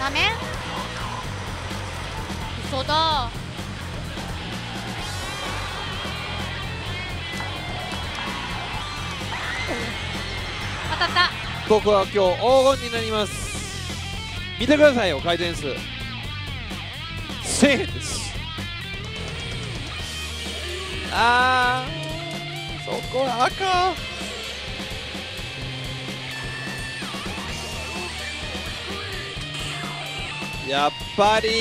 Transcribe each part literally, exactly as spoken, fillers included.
ダメ？嘘だ。当たった。 僕は今日黄金になります。見てくださいよ、回転数せんえんです。あー、そこは赤。やっぱり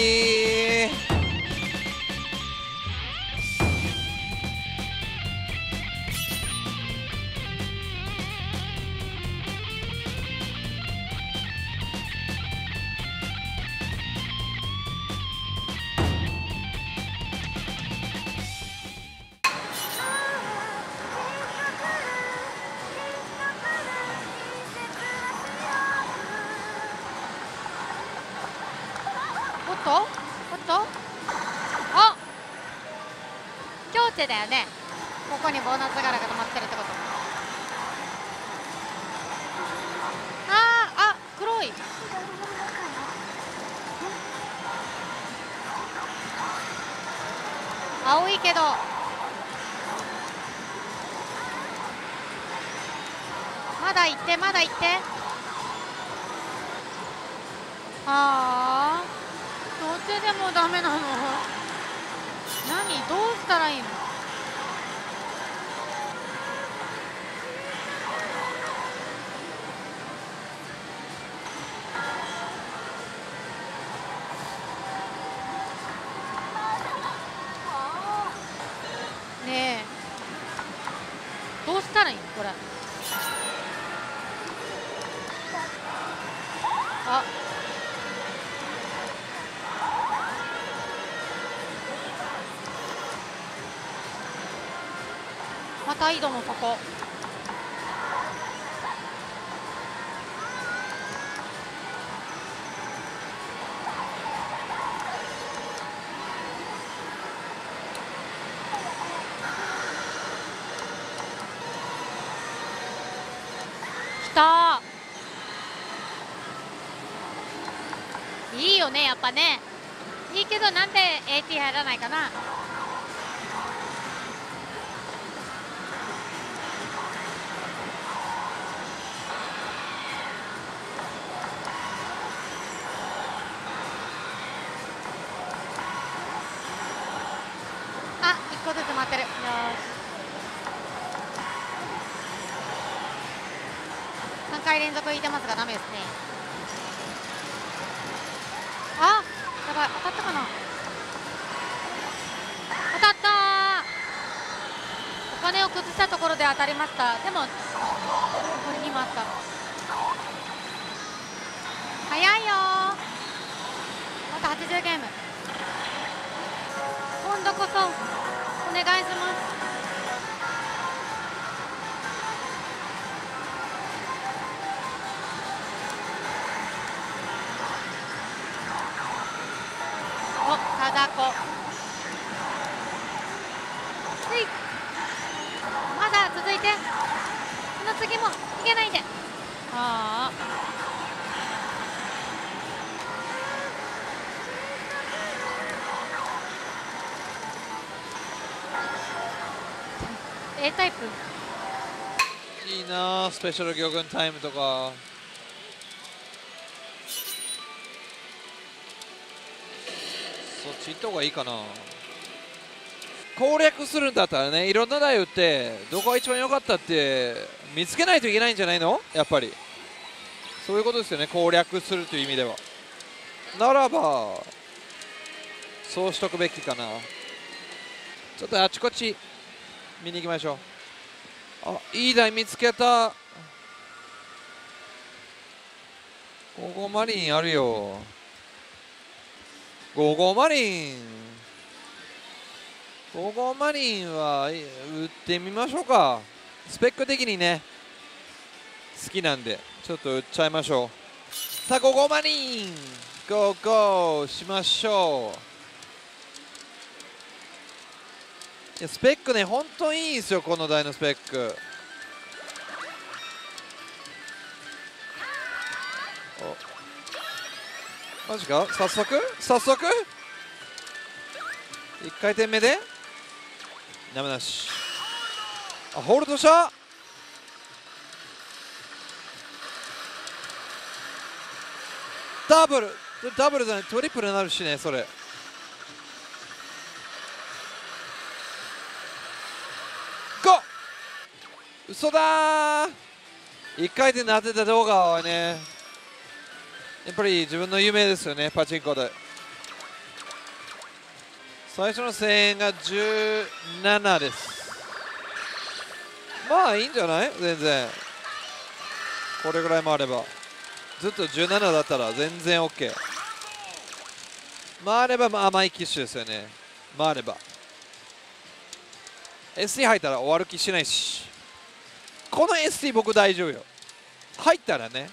おっとおっと、あ、強制だよね。ここにボーナス柄が止まってるってこと。あー、あ、黒い。青いけどまだ行ってまだ行って。あー、どっちでもダメなの。何、どうしたらいいの。ねえ、どうしたらいいのこれ。あ、また井戸のとこ。来たー。いいよね、やっぱね。いいけど、なんで エーティー 入らないかな。あ、いっこずつ待ってる。よーし、さんかい連続いてますがダメですね。あ、やばい、当たったかな。当たったー。お金を崩したところで当たりました。でもこれにもあった。早いよー。またはちじゅうゲーム。今度こそお願いします。お、ただこ。つい。まだ続いて。その次も逃げないで。ああ。A タイプ。 いいなあ、スペシャル魚群タイムとか。そっち行った方がいいかな。攻略するんだったらね、いろんな台打ってどこが一番良かったって見つけないといけないんじゃないの。やっぱりそういうことですよね、攻略するという意味では。ならばそうしとくべきかな。ちょっとあちこち見に行きましょう。あ、いい台見つけた。ゴーゴーマリンあるよ。ゴーゴーマリンゴーゴーマリンは打ってみましょうか。スペック的にね好きなんでちょっと打っちゃいましょう。さあゴーゴーマリンゴーゴーしましょう。いやスペックね本当にいいですよ、この台のスペック。 マジか、早速早速いっかい転目でダメなし。あ、ホールドした。ダブルダブルじゃない、トリプルになるしね、それ。ゴー。嘘だー。いっかい転で当てた動画はね、やっぱり自分の夢ですよね、パチンコで。最初のせんえんがじゅうななです。まあいいんじゃない、全然。これぐらいもあれば。ずっとじゅうななだったら全然 OK。回ればまあ甘い機種ですよね。回れば エスティー 入ったら終わる気しないし、この エスティー 僕大丈夫よ。入ったらね。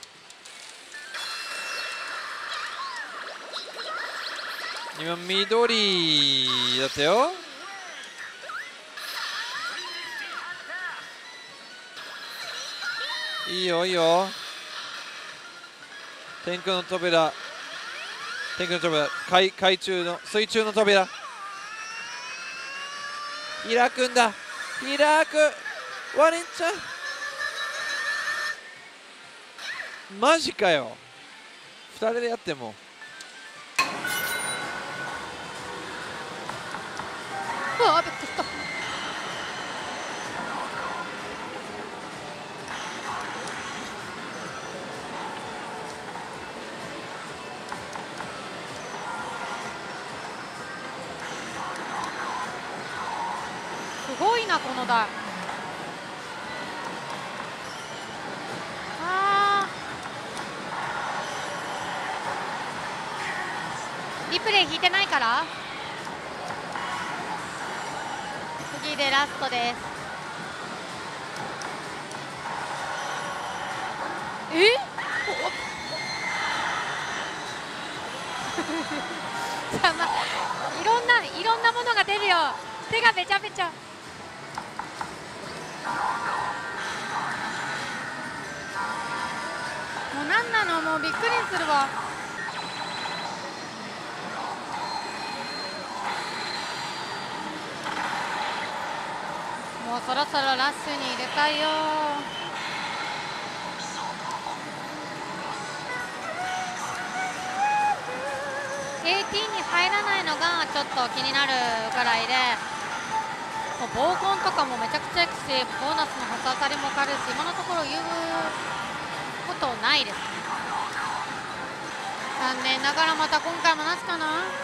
今緑だったよ。いいよいいよ。天空の扉、天空の扉、海海中の水中の扉開くんだ。開く。ワレンちゃんマジかよ。ふたりでやってもうわ、びっくりした。すごいなこの台。あー、リプレイ引いてないから次でラストです。えさま、いろんないろんなものが出るよ。手がべちゃべちゃ。もうなんなの、もうびっくりするわ。もうそろそろラッシュに入れたいよ。エーティー に入らないのがちょっと気になるぐらいで、もう防コンとかもめちゃくちゃいくし、ボーナスの補佐当たりも軽いし、今のところ言うことないです。残念ながらまた今回もなしかな。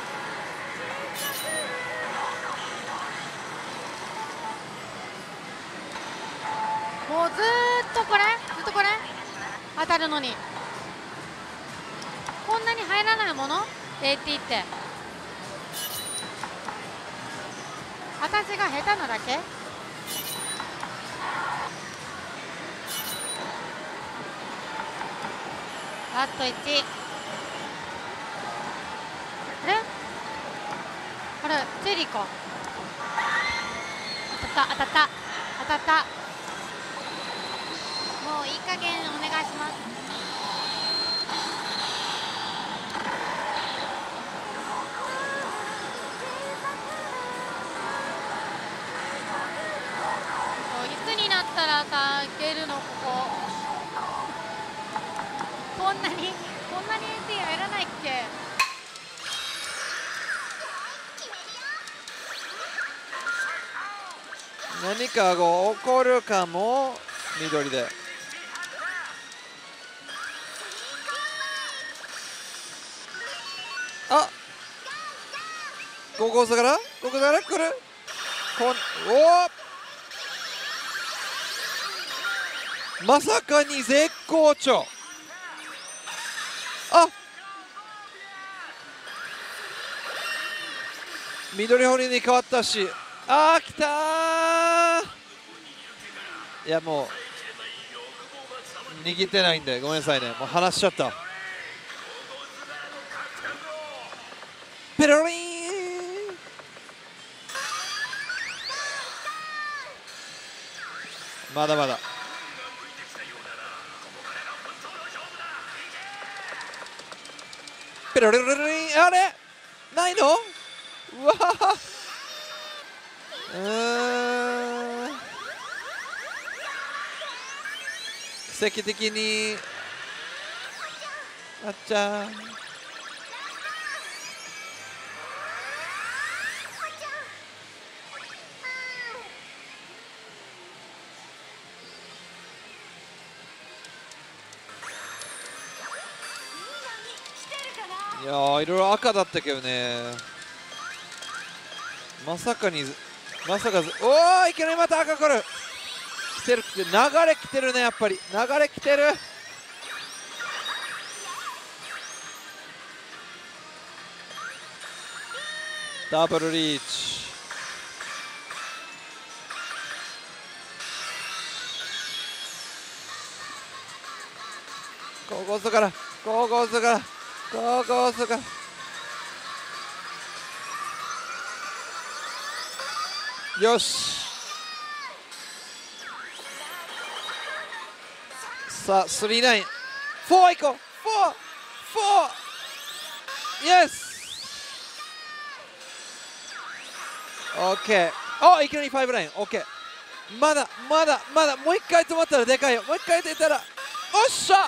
もうずーっとこれずっとこれ当たるのにこんなに入らないもの エーティー って。私が下手なだけ。ラストいち。あれあれチェリーか。当たった当たった当たった。もういい加減お願いします。いつになったらさ、いけるのここ。こんなにこんなに エーティー 入らないっけ。 何かが起こるかも。緑であ、ここからここから来る。こんおまさかに絶好調。あ、緑堀に変わったし、あー来たー。いやもう握ってないんでごめんなさいね、もう離しちゃった。ペロリン。まだまだペロレロレリン、あれないの？うわうーん、奇跡的にあっちゃん。いやー、いろいろ赤だったけどね。まさかにまさかず、おー、いきなりまた赤来る。来てる来てる、流れ来てるね。やっぱり流れ来てる。ダブルリーチ。高校生から高校生から高校生からよし。さあスリーナイン、フォーいこう、フォーフォーイエス。オッケー。あ、いきなりファイブライン。オッケー。まだまだまだ、もう一回止まったらでかいよ。もう一回出たら、おっしゃ。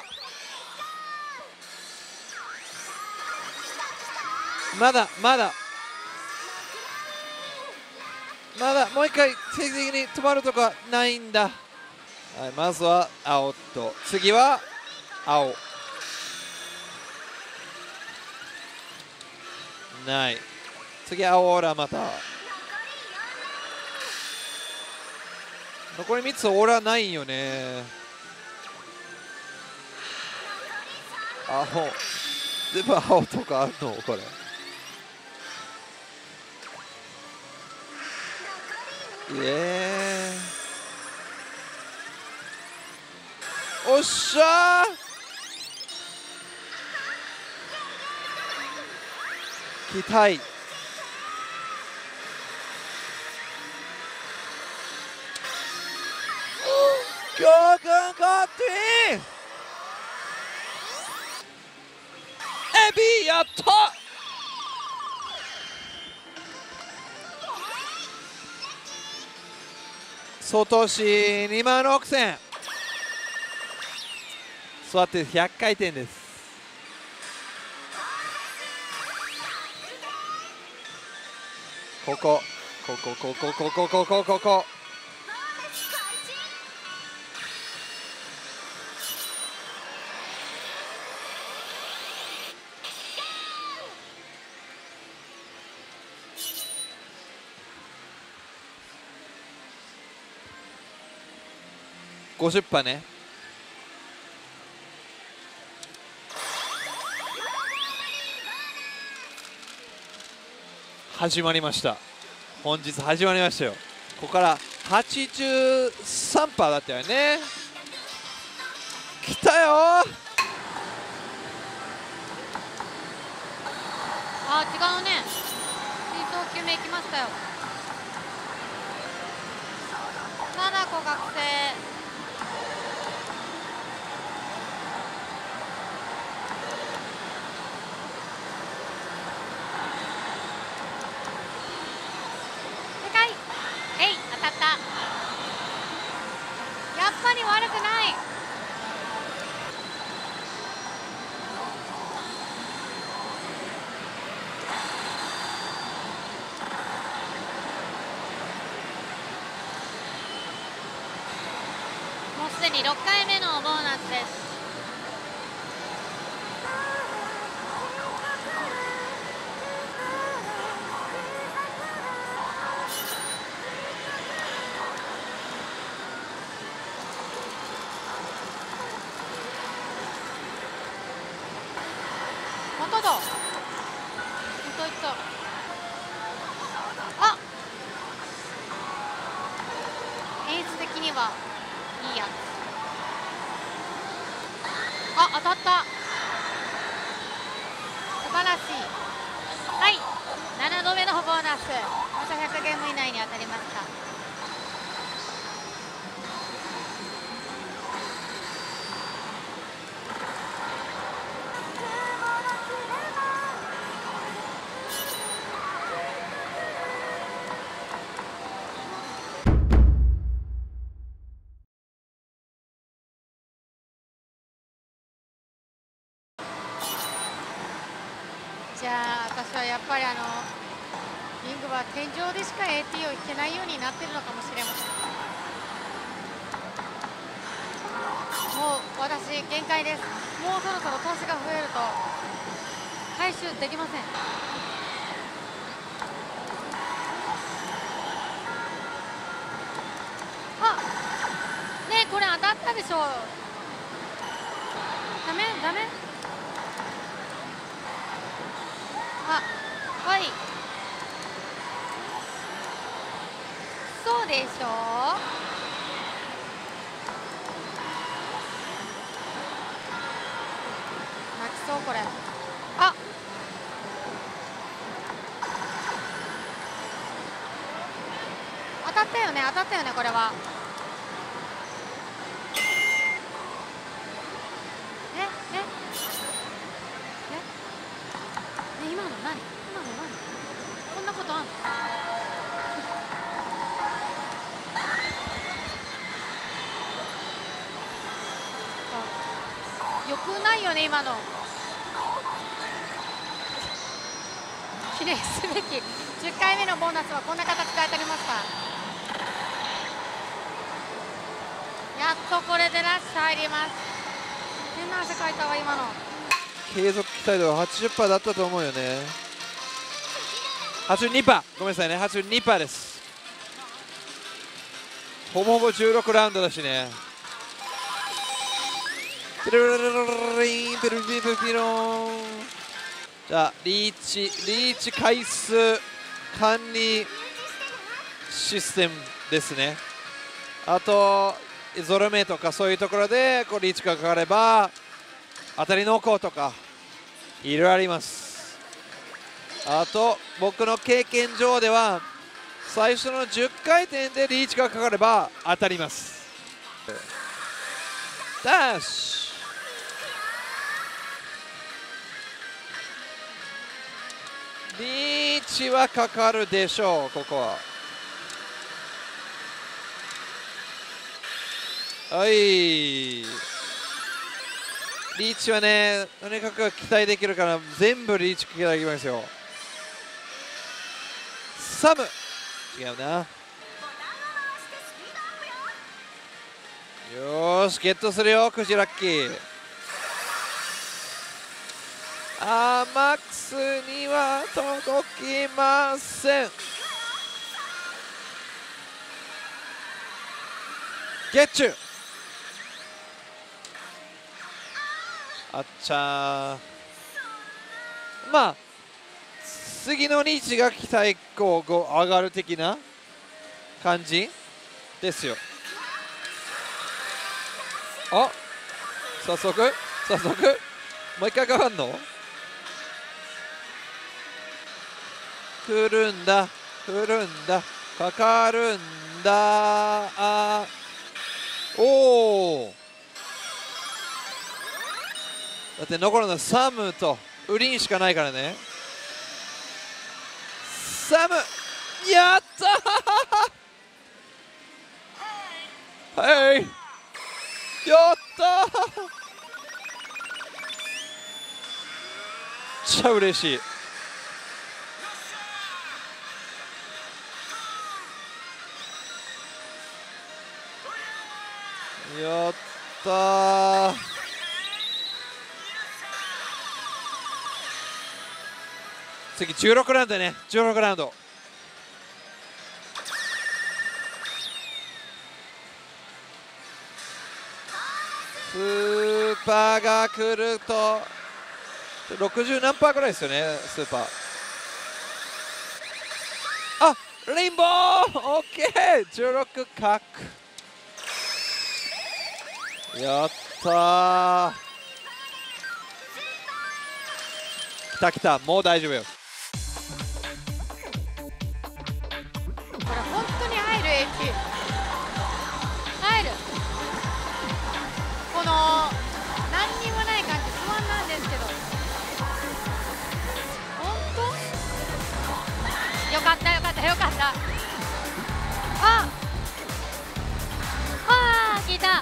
まだまだまだもう一回定期的に止まるとかないんだ。はい、まずは青と、次は青。ない。次青オーラまた。残りみっつオーラないんよね。青。全部青とかあるのこれ。イエーイ。おっしゃー。期待。強君コッティーエビやった。外しにまんろくせん。座ってひゃっかいてんです。ここここここここここここごじゅっパーね。始まりました。本日始まりましたよ。ここからはちじゅうさんパーだったよね。来たよー。 あ、違うね。水槽救命来ましたよ。貞子学生。えい、当たった。やっぱり悪くない。もうすでにろっかいめのボーナスです。まただ。いたいた。あ、演出的にはいいやつ。あ、当たった。素晴らしい。はい、ななどめのボーナス。またひゃくゲーム以内に当たりました。 じゃあ私はやっぱりあのリングは天井でしか エーティー を引けないようになってるのかもしれません。もう私限界です。もうそろそろ投資が増えると回収できません。あねえこれ当たったでしょ。ダメダメ。あはいそうでしょ。泣きそうこれ。あ当たったよね当たったよねこれは。えええね今の何今の何こんなことあんの。よくないよね今の。記念すべきじゅっかいめのボーナスはこんな形で当たりました。やっとこれでラッシュ入ります。変な汗かいたわ今の。 継続期待度は はちじゅっパーセント だったと思うよね。はちじゅうにパーセント ごめんなさいね はちじゅうにパーセント です。ほぼほぼじゅうろくラウンドだしね。ピルルルルルリンピルピルピローン。じゃあリーチリーチ回数管理システムですね。あとゾロ目とかそういうところでこうリーチがかかれば当たり濃厚とかいろいろあります。あと僕の経験上では最初のじゅっかいてんでリーチがかかれば当たります。ダッシュリーチはかかるでしょう。ここははいリーチはねとにかく期待できるから全部リーチ期待できますよ。サム違うな。よーしゲットするよクジラッキー。あーマックスには届きません。ゲッチュあっちゃー。まあ次のリーチが期待こう上がる的な感じですよ。あ早速早速もう一回かかんの。来るんだ来るんだかかるんだ。あおおだって残るのはサムとウリンしかないからね。サムやったーはいやったーめっちゃ嬉しい。やったー。次じゅうろくラウンドね。じゅうろくラウンドスーパーが来るとろくじゅう何パーぐらいですよねスーパー。あレインボーオッケーじゅうろく角やったー。きたきたもう大丈夫よ。 これ本当に入る エーティー 入る。この何にもない感じ不安なんですけど本当よかったよかったよかった。ああー聞いた。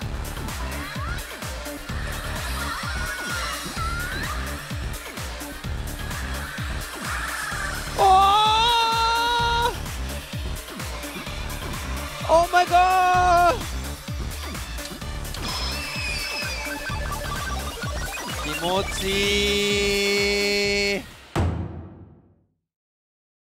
オーマイガー、気持ちいい。